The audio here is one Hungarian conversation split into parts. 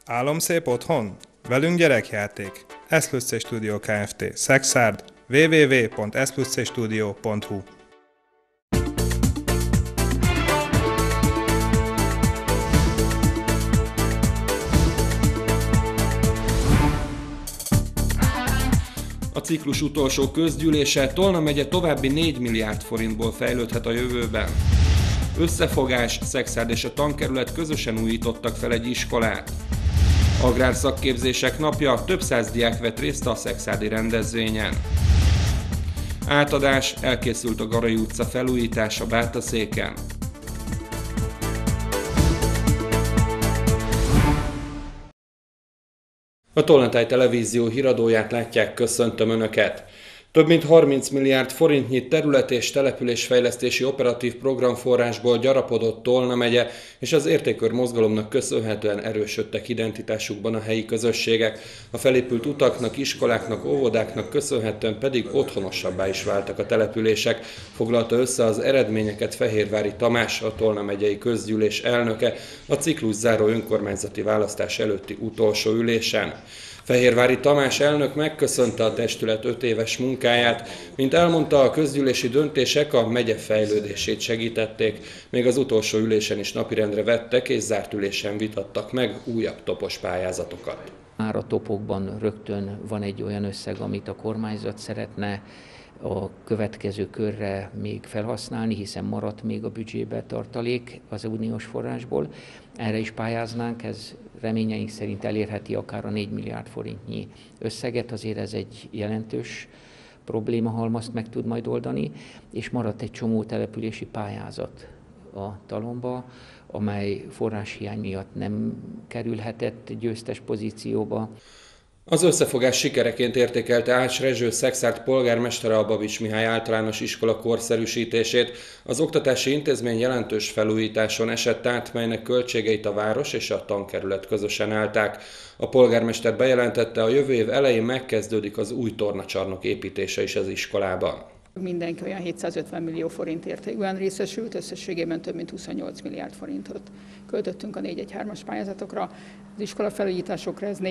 Álomszép otthon? Velünk gyerekjáték. Eszplusz Studio Kft. Szexárd. www.eszpluszstudio.hu. A ciklus utolsó közgyűlése Tolna megye további 4 milliárd forintból fejlődhet a jövőben. Összefogás, Szexárd és a tankerület közösen újítottak fel egy iskolát. Agrárszakképzések napja, több száz diák vett részt a szexárdi rendezvényen. Átadás, elkészült a Garai utca felújítása Bátaszéken. A Tolnatáj Televízió híradóját látják, köszöntöm Önöket! Több mint 30 milliárd forintnyi terület- és településfejlesztési operatív programforrásból gyarapodott Tolna megye, és az értékkör mozgalomnak köszönhetően erősödtek identitásukban a helyi közösségek. A felépült utaknak, iskoláknak, óvodáknak köszönhetően pedig otthonosabbá is váltak a települések, foglalta össze az eredményeket Fehérvári Tamás, a Tolna megyei közgyűlés elnöke, a ciklus záró önkormányzati választás előtti utolsó ülésen. Fehérvári Tamás elnök megköszönte a testület 5 éves munkáját, mint elmondta, a közgyűlési döntések a megye fejlődését segítették, még az utolsó ülésen is napirendre vettek és zárt ülésen vitattak meg újabb topos pályázatokat. Már a topokban rögtön van egy olyan összeg, amit a kormányzat szeretne a következő körre még felhasználni, hiszen maradt még a büdzsébe tartalék az uniós forrásból. Erre is pályáznánk, ez reményeink szerint elérheti akár a 4 milliárd forintnyi összeget, azért ez egy jelentős problémahalmazt meg tud majd oldani, és maradt egy csomó települési pályázat a talomba, amely forráshiány miatt nem kerülhetett győztes pozícióba. Az összefogás sikereként értékelte Ács Rezső Szexárd polgármestere a Babics Mihály általános iskola korszerűsítését. Az oktatási intézmény jelentős felújításon esett át, melynek költségeit a város és a tankerület közösen állták. A polgármester bejelentette, a jövő év elején megkezdődik az új tornacsarnok építése is az iskolában. Mindenki olyan 750 millió forint értékben részesült, összességében több mint 28 milliárd forintot költöttünk a 4-1-3-as pályázatokra. Az iskola felújításokra ez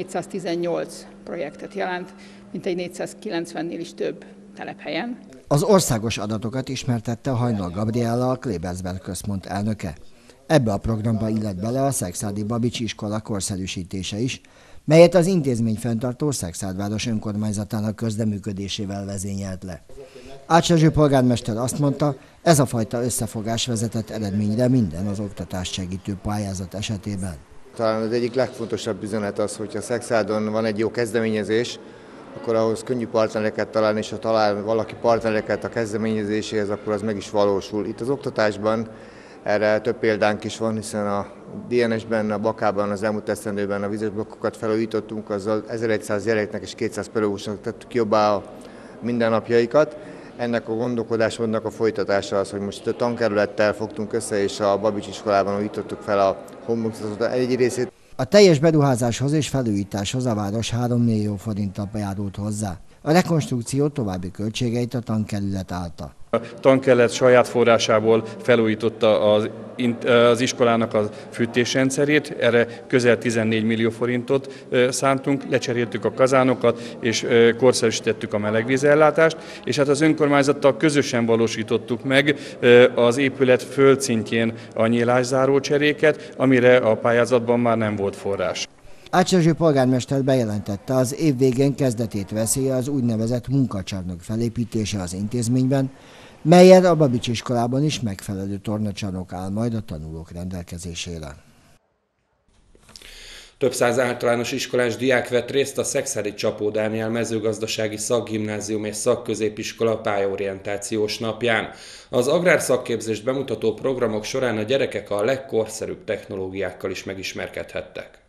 418 projektet jelent, mintegy 490-nél is több telephelyen. Az országos adatokat ismertette Hajnal Gabriella, a Klebersberg központ elnöke. Ebbe a programba illet bele a szexárdi Babics iskola korszerűsítése is, melyet az intézmény fenntartó Szexárdváros önkormányzatának közreműködésével vezényelt le. Ács Rezső polgármester azt mondta, ez a fajta összefogás vezetett eredményre minden az oktatást segítő pályázat esetében. Talán az egyik legfontosabb üzenet az, hogyha Szexárdon van egy jó kezdeményezés, akkor ahhoz könnyű partnereket találni, és ha talál valaki partnereket a kezdeményezéséhez, akkor az meg is valósul. Itt az oktatásban erre több példánk is van, hiszen a DNS-ben, a Bakában az elmúlt esztendőben a vizes blokkokat felújítottunk, azzal 1100 gyereknek és 200 pedagógusnak tettük jobbá a mindennapjaikat. Ennek a gondolkodásmódnak a folytatása az, hogy most a tankerülettel fogtunk össze, és a Babics iskolában újítottuk fel a homlokzatot egy részét. A teljes beruházáshoz és felújításhoz a város 3 millió forinttal járult hozzá. A rekonstrukció további költségeit a tankerület állta. A tankerület saját forrásából felújította az iskolának a fűtésrendszerét, erre közel 14 millió forintot szántunk, lecseréltük a kazánokat és korszerűsítettük a melegvízellátást, és hát az önkormányzattal közösen valósítottuk meg az épület földszintjén a nyílászáró cseréket, amire a pályázatban már nem volt forrás. Ács Rezső polgármester bejelentette, az év végén kezdetét veszi az úgynevezett munkacsarnok felépítése az intézményben, melyen a Babics iskolában is megfelelő tornacsarnok áll majd a tanulók rendelkezésére. Több száz általános iskolás diák vett részt a Szexárdi Csapó Dániel mezőgazdasági szakgimnázium és szakközépiskola pályaorientációs napján. Az agrárszakképzést bemutató programok során a gyerekek a legkorszerűbb technológiákkal is megismerkedhettek.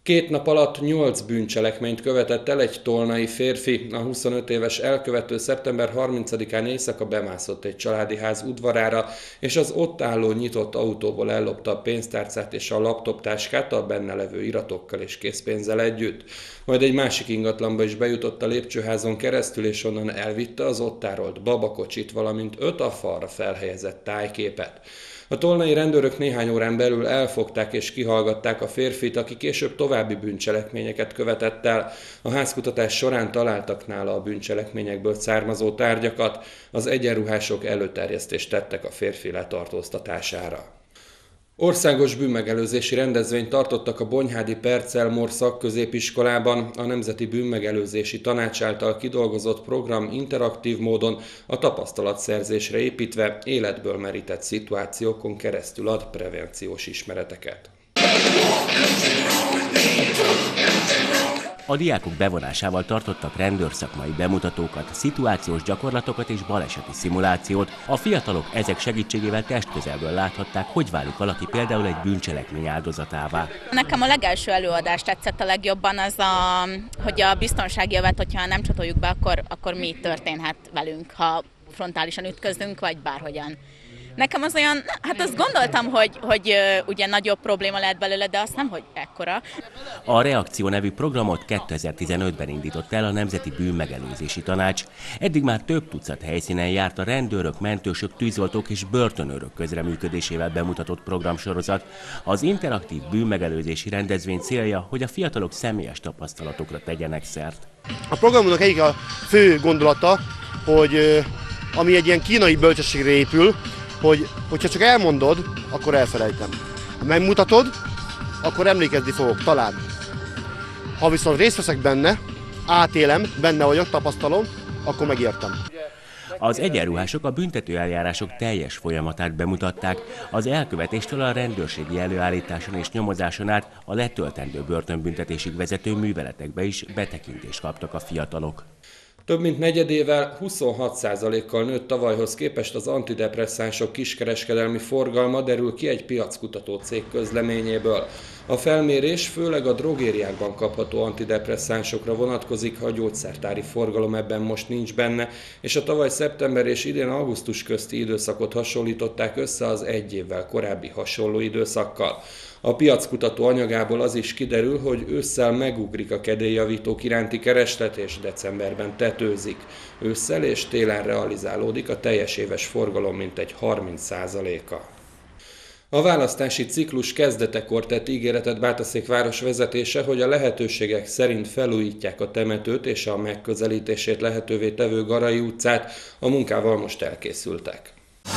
2 nap alatt 8 bűncselekményt követett el egy tolnai férfi. A 25 éves elkövető szeptember 30-án éjszaka bemászott egy családi ház udvarára, és az ott álló nyitott autóból ellopta a pénztárcát és a laptoptáskát a benne levő iratokkal és készpénzzel együtt. Majd egy másik ingatlanba is bejutott a lépcsőházon keresztül, és onnan elvitte az ott tárolt babakocsit, valamint 5 a falra felhelyezett tájképet. A tolnai rendőrök néhány órán belül elfogták és kihallgatták a férfit, aki később további bűncselekményeket követett el. A házkutatás során találtak nála a bűncselekményekből származó tárgyakat, az egyenruhások előterjesztést tettek a férfi letartóztatására. Országos bűnmegelőzési rendezvényt tartottak a Bonyhádi Percelmor szakközépiskolában. A Nemzeti Bűnmegelőzési Tanács által kidolgozott program interaktív módon a tapasztalatszerzésre építve életből merített szituációkon keresztül ad prevenciós ismereteket. A diákok bevonásával tartottak rendőrszakmai bemutatókat, szituációs gyakorlatokat és baleseti szimulációt. A fiatalok ezek segítségével testközelből láthatták, hogy válik valaki például egy bűncselekmény áldozatává. Nekem a legelső előadás tetszett a legjobban, hogy a biztonsági övet, hogyha nem csatoljuk be, akkor mi történhet velünk, ha frontálisan ütközünk, vagy bárhogyan. Nekem az olyan, hát azt gondoltam, hogy ugye nagyobb probléma lehet belőle, de azt nem, hogy ekkora. A Reakció nevű programot 2015-ben indított el a Nemzeti Bűnmegelőzési Tanács. Eddig már több tucat helyszínen járt a rendőrök, mentősök, tűzoltók és börtönőrök közreműködésével bemutatott programsorozat. Az interaktív bűnmegelőzési rendezvény célja, hogy a fiatalok személyes tapasztalatokra tegyenek szert. A programunknak egyik a fő gondolata, hogy ami egy ilyen kínai bölcsességre épül, hogyha csak elmondod, akkor elfelejtem. Ha megmutatod, akkor emlékezni fogok, talán. Ha viszont részt veszek benne, átélem, benne vagyok, tapasztalom, akkor megértem. Az egyenruhások a büntetőeljárások teljes folyamatát bemutatták. Az elkövetéstől a rendőrségi előállításon és nyomozáson át a letöltendő börtönbüntetésig vezető műveletekbe is betekintést kaptak a fiatalok. Több mint negyedével 26%-kal nőtt tavalyhoz képest az antidepresszánsok kiskereskedelmi forgalma, derül ki egy piackutató cég közleményéből. A felmérés főleg a drogériákban kapható antidepresszánsokra vonatkozik, a gyógyszertári forgalom ebben most nincs benne, és a tavaly szeptember és idén augusztus közti időszakot hasonlították össze az egy évvel korábbi hasonló időszakkal. A piackutató anyagából az is kiderül, hogy ősszel megugrik a kedélyjavítók iránti kereslet, és decemberben tetőzik. Ősszel és télen realizálódik a teljes éves forgalom mintegy 30%-a. A választási ciklus kezdetekor tett ígéretet Bátaszék város vezetése, hogy a lehetőségek szerint felújítják a temetőt és a megközelítését lehetővé tevő Garai utcát. A munkával most elkészültek.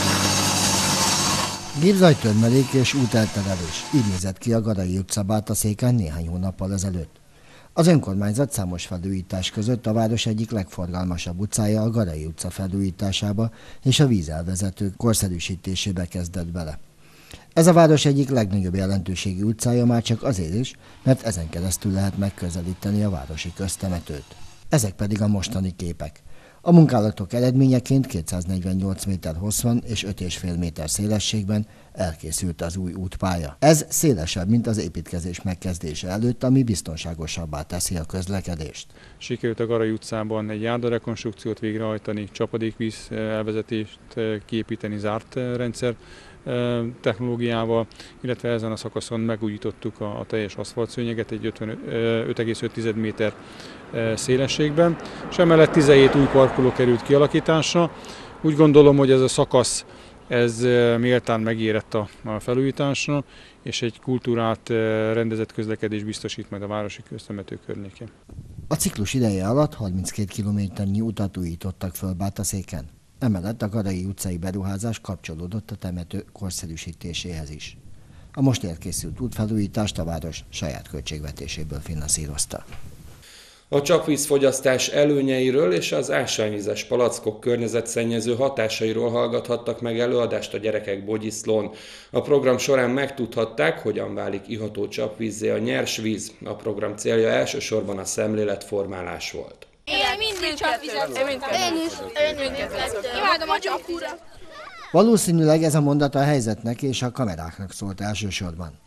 Gépzajtörmelék és útelterelés. Így nézett ki a Garai utca Bátaszéken néhány hónappal ezelőtt. Az önkormányzat számos felújítás között a város egyik legforgalmasabb utcája a Garai utca felújításába és a vízelvezető korszerűsítésébe kezdett bele. Ez a város egyik legnagyobb jelentőségi utcája már csak azért is, mert ezen keresztül lehet megközelíteni a városi köztemetőt. Ezek pedig a mostani képek. A munkálatok eredményeként 248 méter hosszon és 5,5 méter szélességben elkészült az új útpálya. Ez szélesebb, mint az építkezés megkezdése előtt, ami biztonságosabbá teszi a közlekedést. Sikerült a Garai utcában egy járdarekonstrukciót végrehajtani, csapadékvíz elvezetést kiépíteni zárt rendszer technológiával, illetve ezen a szakaszon megújítottuk a teljes aszfaltszőnyeget egy 5,5 méter szélességben, és emellett 17 új parkoló került kialakításra. Úgy gondolom, hogy ez a szakasz méltán megérett a felújításra, és egy kultúrált, rendezett közlekedés biztosít majd a városi köztemető környékén. A ciklus ideje alatt 32 kilométernyi utat újítottak föl Bátaszéken. Emellett a Garai utcai beruházás kapcsolódott a temető korszerűsítéséhez is. A most elkészült útfelújítást a város saját költségvetéséből finanszírozta. A csapvízfogyasztás előnyeiről és az ásványvizes palackok környezetszennyező hatásairól hallgathattak meg előadást a gyerekek Bogyiszlón. A program során megtudhatták, hogyan válik iható csapvízzé a nyers víz. A program célja elsősorban a szemléletformálás volt. Én mindig csapvizet. Én mindkettőt. Imádom a csapúrat. Valószínűleg ez a mondat a helyzetnek és a kameráknak szólt elsősorban.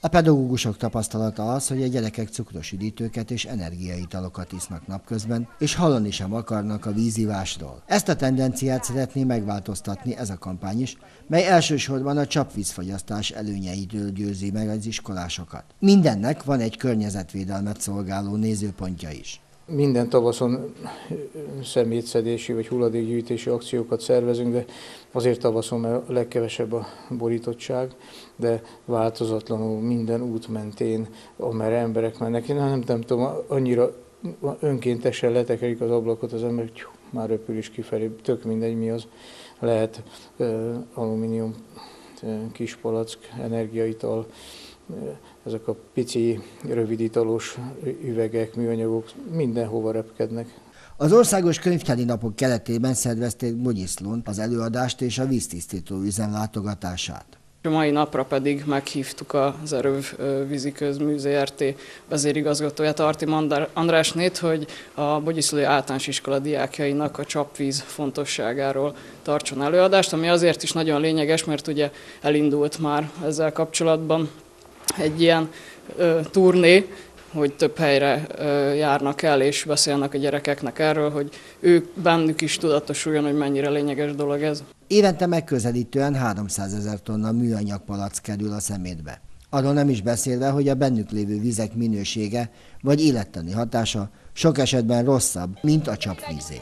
A pedagógusok tapasztalata az, hogy a gyerekek cukros üdítőket és energiaitalokat isznak napközben, és hallani sem akarnak a vízivásról. Ezt a tendenciát szeretné megváltoztatni ez a kampány is, mely elsősorban a csapvízfogyasztás előnyeitől győzi meg az iskolásokat. Mindennek van egy környezetvédelmet szolgáló nézőpontja is. Minden tavaszon szemétszedési vagy hulladékgyűjtési akciókat szervezünk, de azért tavaszon a legkevesebb a borítottság, de változatlanul minden út mentén, amerre emberek mennek. Én nem tudom, annyira önkéntesen letekerik az ablakot az ember, hogy már röpül is kifelé, tök mindegy mi az. Lehet alumínium, kispalack, energiaital, ezek a pici, röviditalos üvegek, műanyagok mindenhova repkednek. Az Országos Könyvtári Napok keretében szervezték Bogyiszlón az előadást és a víztisztító üzem látogatását. A mai napra pedig meghívtuk az Erőv Víziközmű Zrt. Vezérigazgatóját, Artim Andrásnét, hogy a Bogyiszlói általános iskola diákjainak a csapvíz fontosságáról tartson előadást, ami azért is nagyon lényeges, mert ugye elindult már ezzel kapcsolatban egy ilyen turné, hogy több helyre járnak el és beszélnek a gyerekeknek erről, hogy ők bennük is tudatosuljon, hogy mennyire lényeges dolog ez. Évente megközelítően 300 000 tonna műanyag palack kerül a szemétbe. Arról nem is beszélve, hogy a bennük lévő vizek minősége vagy élettani hatása sok esetben rosszabb, mint a csapvízé.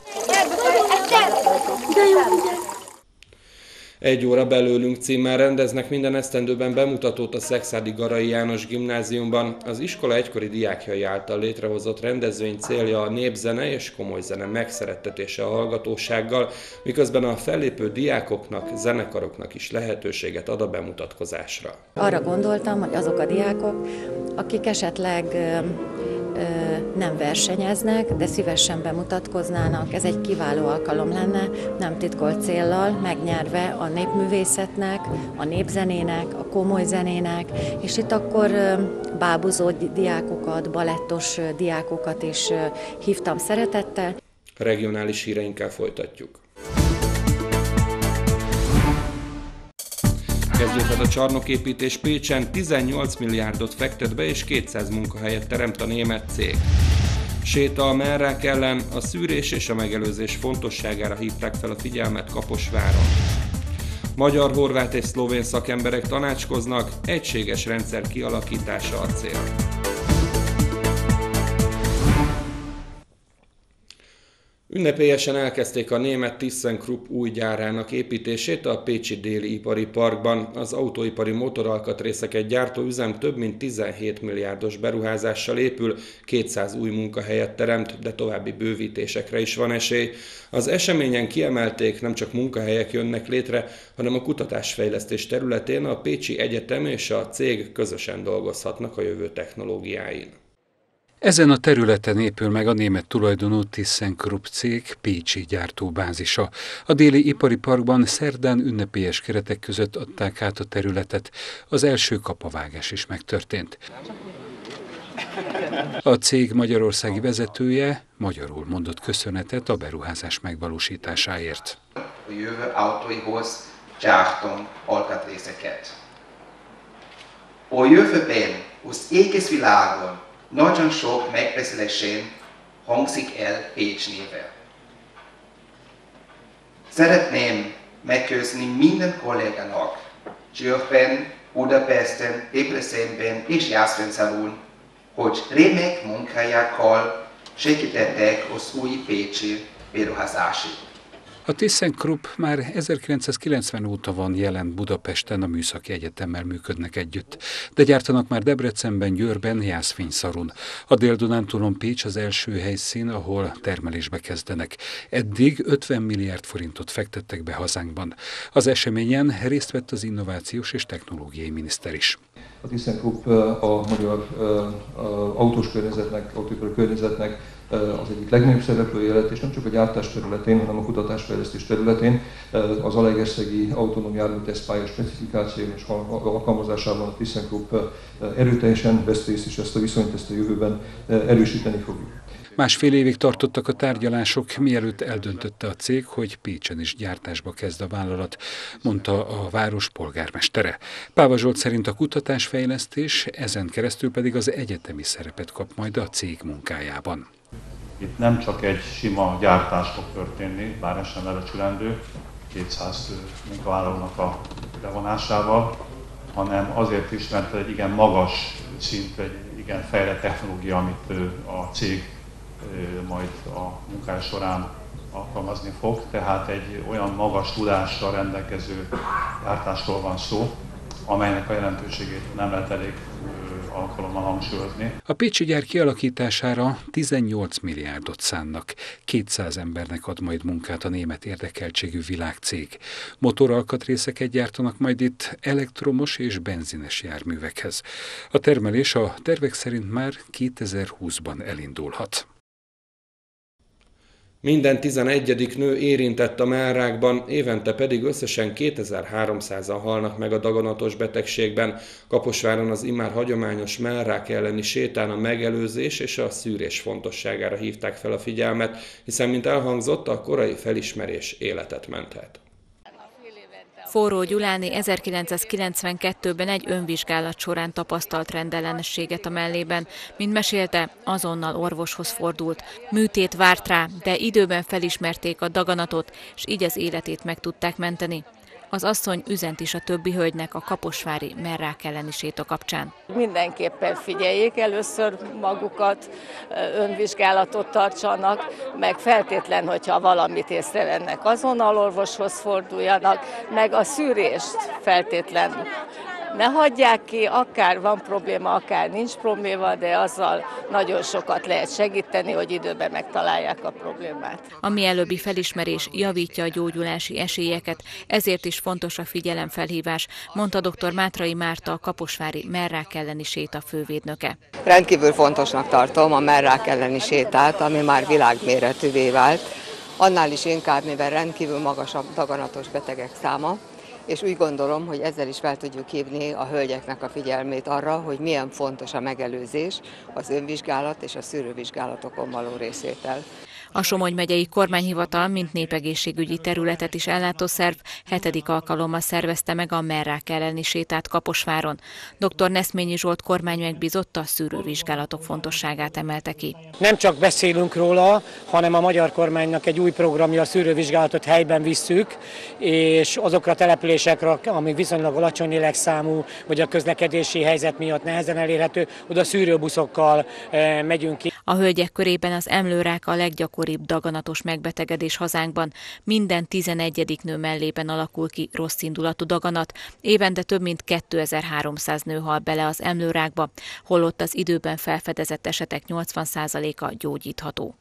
1 óra belőlünk címmel rendeznek minden esztendőben bemutatót a Szekszárdi Garai János Gimnáziumban. Az iskola egykori diákjai által létrehozott rendezvény célja a népzene és komoly zene megszerettetése a hallgatósággal, miközben a fellépő diákoknak, zenekaroknak is lehetőséget ad a bemutatkozásra. Arra gondoltam, hogy azok a diákok, akik esetleg nem versenyeznek, de szívesen bemutatkoznának. Ez egy kiváló alkalom lenne, nem titkolt céllal, megnyerve a népművészetnek, a népzenének, a komoly zenének, és itt akkor bábuzó diákokat, balettos diákokat is hívtam szeretettel. A regionális híreinkkel folytatjuk. Kezdődhet a csarnoképítés Pécsen, 18 milliárdot fektet be és 200 munkahelyet teremt a német cég. Séta a merrák ellen, a szűrés és a megelőzés fontosságára hívták fel a figyelmet Kaposváron. Magyar, horvát és szlovén szakemberek tanácskoznak, egységes rendszer kialakítása a cél. Ünnepélyesen elkezdték a német ThyssenKrupp új gyárának építését a pécsi Déli Ipari Parkban. Az autóipari motoralkatrészeket gyártó üzem több mint 17 milliárdos beruházással épül, 200 új munkahelyet teremt, de további bővítésekre is van esély. Az eseményen kiemelték, nem csak munkahelyek jönnek létre, hanem a kutatásfejlesztés területén a Pécsi Egyetem és a cég közösen dolgozhatnak a jövő technológiáin. Ezen a területen épül meg a német tulajdonú ThyssenKrupp cég pécsi gyártóbázisa. A Déli Ipari Parkban szerdán ünnepélyes keretek között adták át a területet. Az első kapavágás is megtörtént. A cég magyarországi vezetője magyarul mondott köszönetet a beruházás megvalósításáért. A jövő autóihoz gyártunk alkatrészeket. A jövőben az egész világon nagyon sok megbeszélésen hangzik el Pécs néve. Szeretném megköszönni minden kollégának, Győrben, Budapesten, Debrecenben és Jászberénen, hogy remek munkájákkal segítettek az új pécsi beruházásig. A ThyssenKrupp már 1990 óta van jelen Budapesten, a Műszaki Egyetemmel működnek együtt, de gyártanak már Debrecenben, Győrben, Jászfényszarun. A Dél-Dunántúlon Pécs az első helyszín, ahol termelésbe kezdenek. Eddig 50 milliárd forintot fektettek be hazánkban. Az eseményen részt vett az Innovációs és Technológiai Miniszter is. A ThyssenKrupp a magyar autós környezetnek, autóipari környezetnek az egyik legnagyobb szereplője lett, és nem csak a gyártás területén, hanem a kutatásfejlesztés területén. Az Zalaegerszegi autonóm járműteszt pálya specifikáció és alkalmazásában a ThyssenKrupp erőteljesen vesz részt, és ezt a viszonyt ezt a jövőben erősíteni fogjuk. Másfél évig tartottak a tárgyalások, mielőtt eldöntötte a cég, hogy Pécsen is gyártásba kezd a vállalat, mondta a város polgármestere. Páva Zsolt szerint a kutatásfejlesztés, ezen keresztül pedig az egyetemi szerepet kap majd a cég munkájában. Itt nem csak egy sima gyártás fog történni, bár ez sem lebecsülendő, 200 munkavállalónak a bevonásával, hanem azért is, mert egy igen magas szintű, egy igen fejlett technológia, amit a cég majd a munkája során alkalmazni fog, tehát egy olyan magas tudással rendelkező gyártásról van szó, amelynek a jelentőségét nem lehet elég alkalommal hangsúlyozni. A pécsi gyár kialakítására 18 milliárdot szánnak. 200 embernek ad majd munkát a német érdekeltségű világcég. Motoralkatrészeket gyártanak majd itt elektromos és benzines járművekhez. A termelés a tervek szerint már 2020-ban elindulhat. Minden 11. nő érintett a mellrákban, évente pedig összesen 2300-an halnak meg a daganatos betegségben. Kaposváron az immár hagyományos mellrák elleni sétán a megelőzés és a szűrés fontosságára hívták fel a figyelmet, hiszen, mint elhangzott, a korai felismerés életet menthet. Forró Gyuláné 1992-ben egy önvizsgálat során tapasztalt rendellenességet a mellében. Mint mesélte, azonnal orvoshoz fordult. Műtét várt rá, de időben felismerték a daganatot, és így az életét meg tudták menteni. Az asszony üzent is a többi hölgynek a kaposvári mellrák elleni séta kapcsán. Mindenképpen figyeljék először magukat, önvizsgálatot tartsanak, meg feltétlen, hogyha valamit észrevennek, azonnal orvoshoz forduljanak, meg a szűrést feltétlen ne hagyják ki, akár van probléma, akár nincs probléma, de azzal nagyon sokat lehet segíteni, hogy időben megtalálják a problémát. A mielőbbi felismerés javítja a gyógyulási esélyeket, ezért is fontos a figyelemfelhívás, mondta dr. Mátrai Márta, a kaposvári mellrák elleni séta fővédnöke. Rendkívül fontosnak tartom a mellrák elleni sétát, ami már világméretűvé vált, annál is inkább, mivel rendkívül magas a daganatos betegek száma, és úgy gondolom, hogy ezzel is fel tudjuk hívni a hölgyeknek a figyelmét arra, hogy milyen fontos a megelőzés, az önvizsgálat és a szűrővizsgálatokon való részvétel. A Somogy megyei kormányhivatal, mint népegészségügyi területet is ellátó szerv 7. alkalommal szervezte meg a mellrák elleni sétát Kaposváron. Dr. Neszményi Zsolt kormány megbízotta, a szűrővizsgálatok fontosságát emelte ki. Nem csak beszélünk róla, hanem a magyar kormánynak egy új programja, a szűrővizsgálatot helyben visszük, és azokra a településekre, amik viszonylag alacsony lélekszámú, vagy a közlekedési helyzet miatt nehezen elérhető, oda szűrőbuszokkal megyünk ki. A hölgyek körében az emlőrák a leggyakoribb daganatos megbetegedés hazánkban. Minden 11. nő mellében alakul ki rosszindulatú daganat. Évente több mint 2300 nő hal bele az emlőrákba, holott az időben felfedezett esetek 80%-a gyógyítható.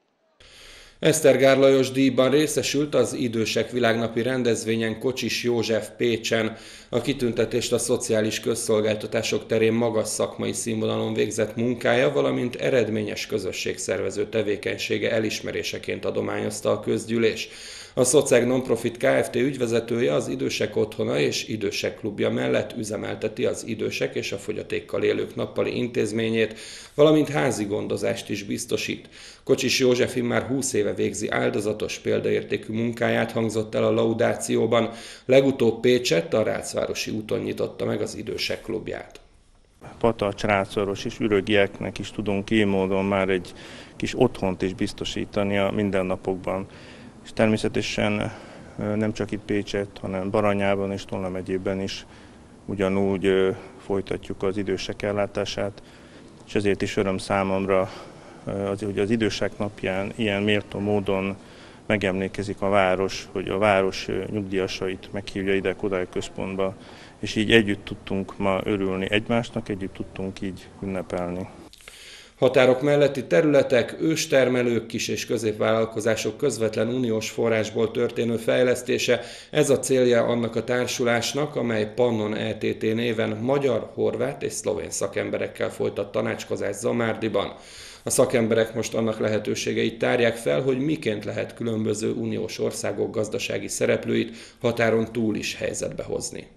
Esztergár Lajos díjban részesült az Idősek Világnapi rendezvényen Kocsis József Pécsen. A kitüntetést a szociális közszolgáltatások terén magas szakmai színvonalon végzett munkája, valamint eredményes közösségszervező tevékenysége elismeréseként adományozta a közgyűlés. A Szoceg Nonprofit Kft. Ügyvezetője az Idősek Otthona és Idősek Klubja mellett üzemelteti az idősek és a fogyatékkal élők nappali intézményét, valamint házi gondozást is biztosít. Kocsis József immár 20 éve végzi áldozatos példaértékű munkáját, hangzott el a laudációban. Legutóbb Pécsett, a Rácvárosi úton nyitotta meg az Idősek Klubját. Patacs, Rácváros és ürögieknek is tudunk így módon már egy kis otthont is biztosítani a mindennapokban. És természetesen nem csak itt Pécsett, hanem Baranyában és Tolna megyében is ugyanúgy folytatjuk az idősek ellátását, és ezért is öröm számomra, hogy az Idősek Napján ilyen méltó módon megemlékezik a város, hogy a város nyugdíjasait meghívja ide Kodály központba, és így együtt tudtunk ma örülni egymásnak, együtt tudtunk így ünnepelni. Határok melletti területek, őstermelők, kis- és középvállalkozások közvetlen uniós forrásból történő fejlesztése, ez a célja annak a társulásnak, amely Pannon ETT néven magyar, horvát és szlovén szakemberekkel folytat tanácskozást Zamárdiban. A szakemberek most annak lehetőségeit tárják fel, hogy miként lehet különböző uniós országok gazdasági szereplőit határon túl is helyzetbe hozni.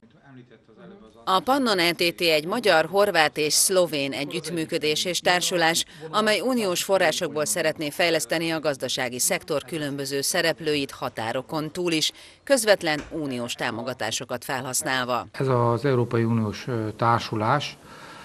A Pannon ETT egy magyar, horvát és szlovén együttműködés és társulás, amely uniós forrásokból szeretné fejleszteni a gazdasági szektor különböző szereplőit határokon túl is, közvetlen uniós támogatásokat felhasználva. Ez az Európai Uniós társulás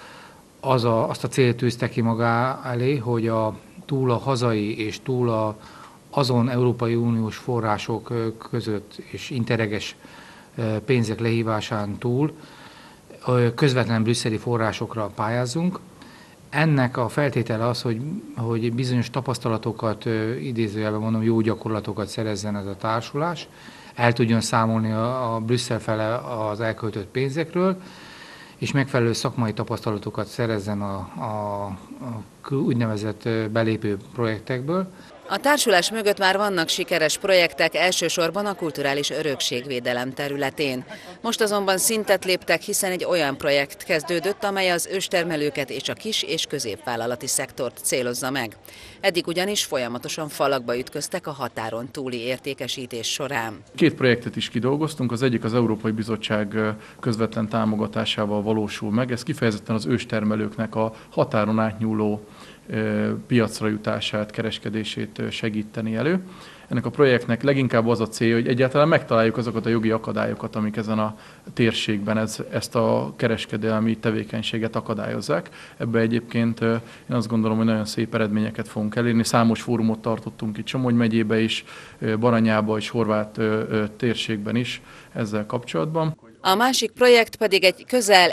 azt a célt tűzte ki magá elé, hogy túl a hazai és túl azon Európai Uniós források között és interreges pénzek lehívásán túl közvetlen brüsszeli forrásokra pályázzunk. Ennek a feltétele az, hogy bizonyos tapasztalatokat, idézőjelben mondom, jó gyakorlatokat szerezzen ez a társulás, el tudjon számolni a Brüsszel fele az elköltött pénzekről, és megfelelő szakmai tapasztalatokat szerezzen a úgynevezett belépő projektekből. A társulás mögött már vannak sikeres projektek, elsősorban a kulturális örökségvédelem területén. Most azonban szintet léptek, hiszen egy olyan projekt kezdődött, amely az őstermelőket és a kis- és középvállalati szektort célozza meg. Eddig ugyanis folyamatosan falakba ütköztek a határon túli értékesítés során. 2 projektet is kidolgoztunk, az egyik az Európai Bizottság közvetlen támogatásával valósul meg. Ez kifejezetten az őstermelőknek a határon átnyúló piacra jutását, kereskedését segíteni elő. Ennek a projektnek leginkább az a célja, hogy egyáltalán megtaláljuk azokat a jogi akadályokat, amik ezen a térségben ezt a kereskedelmi tevékenységet akadályozzák. Ebbe egyébként én azt gondolom, hogy nagyon szép eredményeket fogunk elérni. Számos fórumot tartottunk itt Somogy megyébe is, Baranyába és Horvát térségben is ezzel kapcsolatban. A másik projekt pedig egy közel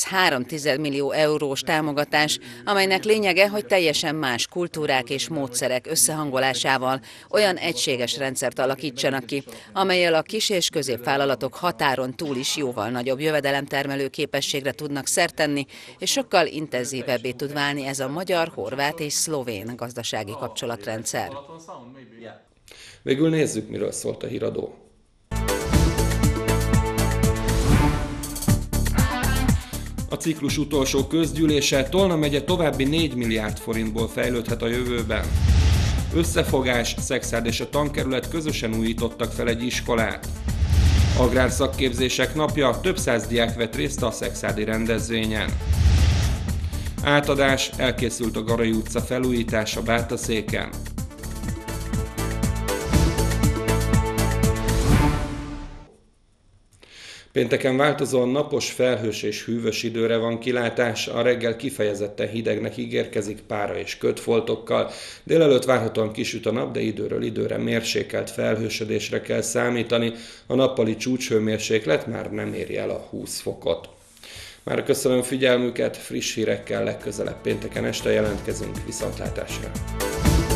1,3 millió eurós támogatás, amelynek lényege, hogy teljesen más kultúrák és módszerek összehangolásával olyan egységes rendszert alakítsanak ki, amellyel a kis- és középvállalatok határon túl is jóval nagyobb jövedelemtermelő képességre tudnak szert tenni, és sokkal intenzívebbé tud válni ez a magyar, horvát és szlovén gazdasági kapcsolatrendszer. Végül nézzük, miről szólt a híradó. A ciklus utolsó közgyűlése, Tolna megye további 4 milliárd forintból fejlődhet a jövőben. Összefogás, Szexárd és a tankerület közösen újítottak fel egy iskolát. Agrárszakképzések napja, több száz diák vett részt a szexárdi rendezvényen. Átadás, elkészült a Garai utca felújítása Bátaszéken. Pénteken változóan napos, felhős és hűvös időre van kilátás, a reggel kifejezetten hidegnek ígérkezik pára és kötfoltokkal. Délelőtt várhatóan kisüt a nap, de időről időre mérsékelt felhősödésre kell számítani, a nappali csúcshőmérséklet már nem éri el a 20 fokot. Már köszönöm figyelmüket, friss hírekkel legközelebb pénteken este jelentkezünk, viszontlátásra!